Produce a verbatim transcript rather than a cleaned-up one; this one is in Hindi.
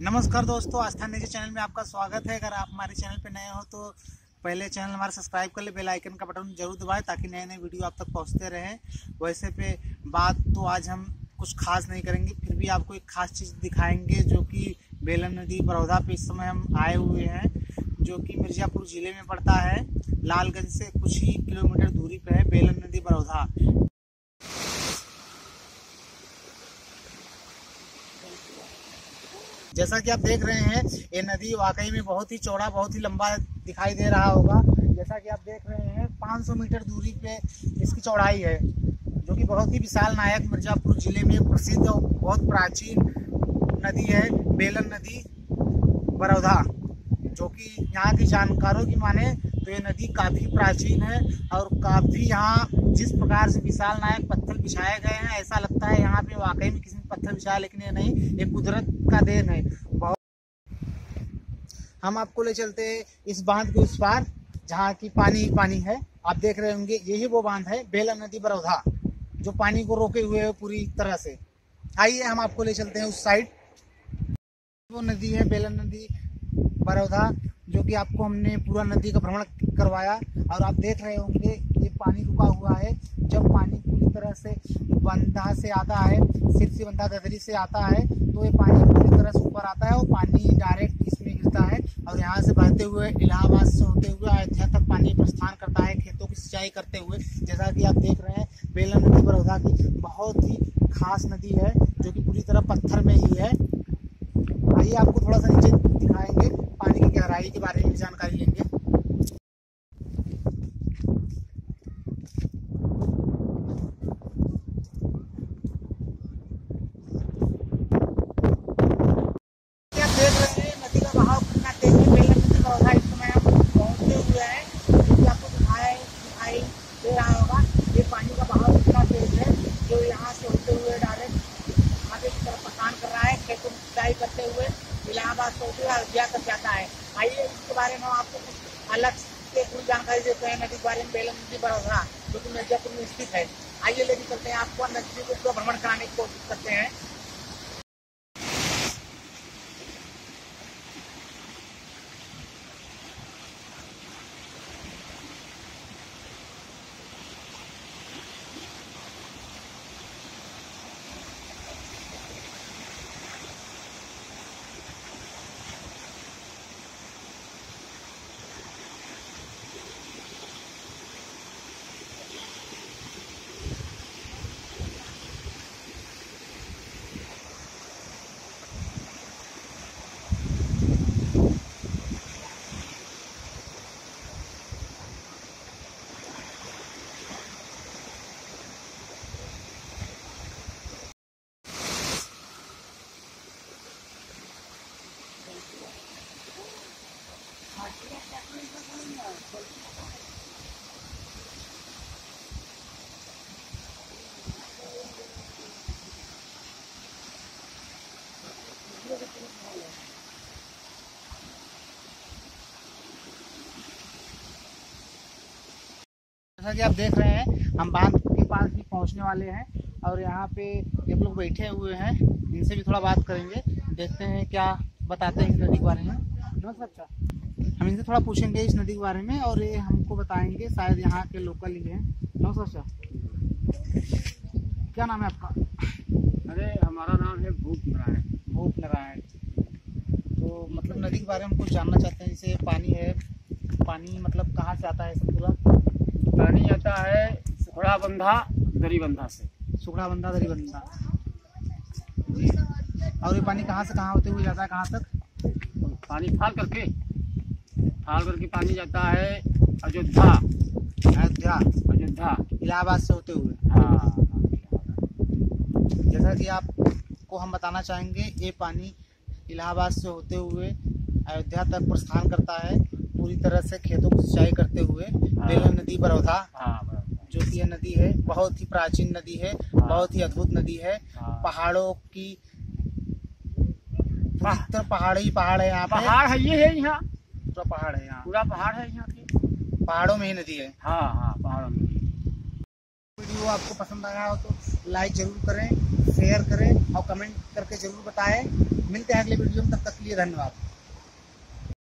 नमस्कार दोस्तों, आस्था नेचर चैनल में आपका स्वागत है। अगर आप हमारे चैनल पर नए हो तो पहले चैनल हमारा सब्सक्राइब कर ले, बेल आइकन का बटन जरूर दबाएं ताकि नए नए वीडियो आप तक पहुंचते रहें। वैसे पे बात तो आज हम कुछ खास नहीं करेंगे, फिर भी आपको एक खास चीज़ दिखाएंगे जो कि बेलन नदी बरौधा पे इस समय हम आए हुए हैं, जो कि मिर्ज़ापुर ज़िले में पड़ता है। लालगंज से कुछ ही किलोमीटर दूरी पे है बेलन नदी बरौधा। जैसा कि आप देख रहे हैं, ये नदी वाकई में बहुत ही चौड़ा, बहुत ही लंबा दिखाई दे रहा होगा। जैसा कि आप देख रहे हैं, पाँच सौ मीटर दूरी पे इसकी चौड़ाई है, जो कि बहुत ही विशाल नायक मिर्ज़ापुर जिले में प्रसिद्ध और बहुत प्राचीन नदी है बेलन नदी बरौधा। जो कि यहाँ के जानकारों की माने तो ये नदी काफ़ी प्राचीन है और काफ़ी यहाँ जिस प्रकार से विशाल नायक पत्थर बिछाए गए हैं, ऐसा लगता है यहाँ पे वाकई में किसी ने पत्थर बिछाया, लेकिन ये नहीं, ये कुदरत का देन है। बहुत हम आपको ले चलते हैं इस बांध के उस पार, जहाँ की पानी ही पानी है। आप देख रहे होंगे, यही वो बांध है बेलन नदी बरौधा, जो पानी को रोके हुए है पूरी तरह से। आइए हम आपको ले चलते हैं उस साइड। वो नदी है बेलन नदी बरौधा, जो कि आपको हमने पूरा नदी का भ्रमण करवाया। और आप देख रहे होंगे ये पानी रुका हुआ है। जब पानी पूरी तरह से बंधा से आता है, सिरसी बंधा ददरी से आता है, तो ये पानी पूरी तरह से ऊपर आता है और पानी डायरेक्ट इसमें गिरता है और यहाँ से बहते हुए इलाहाबाद से होते हुए अयोध्या तक पानी प्रस्थान करता है, खेतों की सिंचाई करते हुए। जैसा कि आप देख रहे हैं, बेलन नदी बरौधा की बहुत ही खास नदी है, जो कि पूरी तरह पत्थर में ही है। आइए आपको थोड़ा सा नीचे दिखाएंगे, पानी की गहराई के बारे में जानकारी लेंगे। आप देख रहे हैं नदी का बहाव कितना तेज है। बेलन नदी बरौधा इस समय हम पहुंचते हुए हैं, जो कि आपको दिखाई दिखाई दे रहा होगा। ये पानी का बहाव कितना तेज है, जो यहाँ से होते हुए डायरेक्ट आगे की तरफ प्रस्थान कर रहा है, खेतों की सिंचाई करते हुए इलाहाबाद से होते हुए अयोध्या तक जाता है। आइए इसके बारे में आपको कुछ अलग से पूरी जानकारी देते हैं नदी के बारे में। बेलन नदी बरौधा जो कि मिर्ज़ापुर में स्थित है, आइए लेके चलते हैं आपको, नदी को पूरा भ्रमण कराने की कोशिश करते हैं। जैसा कि आप देख रहे हैं, हम बांध के पास भी पहुंचने वाले हैं और यहाँ पे एक लोग बैठे हुए हैं, इनसे भी थोड़ा बात करेंगे, देखते हैं क्या बताते हैं इस नदी के बारे में। नमस्कार अच्छा, हम इनसे थोड़ा पूछेंगे इस नदी के बारे में और ये हमको बताएंगे, शायद यहाँ के लोकल ही हैं। नमस्कार अच्छा, क्या नाम है आपका? अरे हमारा नाम है भूप नारायण। भूप नारायण। तो मतलब नदी के बारे में कुछ जानना चाहते हैं, जैसे पानी है, पानी मतलब कहाँ से आता है सब पूरा? पानी आता है सुखड़ा बंधा दरी बंधा से। सुखड़ा बंधा दरी बंधा जी। और ये पानी कहाँ से कहाँ होते हुए जाता है, कहाँ तक? पानी फाल करके फाल करके पानी जाता है अयोध्या। अयोध्या अयोध्या इलाहाबाद से होते हुए। हाँ। जैसा कि आपको हम बताना चाहेंगे, ये पानी इलाहाबाद से होते हुए अयोध्या तक प्रस्थान करता है, पूरी तरह से खेतों की सिंचाई करते हुए। हाँ। बेलन नदी बरौधा, हाँ, जो कि यह नदी है, बहुत ही प्राचीन नदी है, हाँ। बहुत ही अद्भुत नदी है। हाँ। पहाड़ों की पूरी पहाड़ ही पहाड़ है यहाँ पे। पहाड़ है, ये है यहाँ पूरा पहाड़ है, यहाँ पूरा पहाड़ है यहाँ की, पहाड़ों में ही नदी है। हाँ हाँ पहाड़ों में। वीडियो आपको पसंद आया हो तो लाइक जरूर करें, शेयर करें और कमेंट करके जरूर बताएं। मिलते हैं अगले वीडियो में, तब तक के लिए धन्यवाद।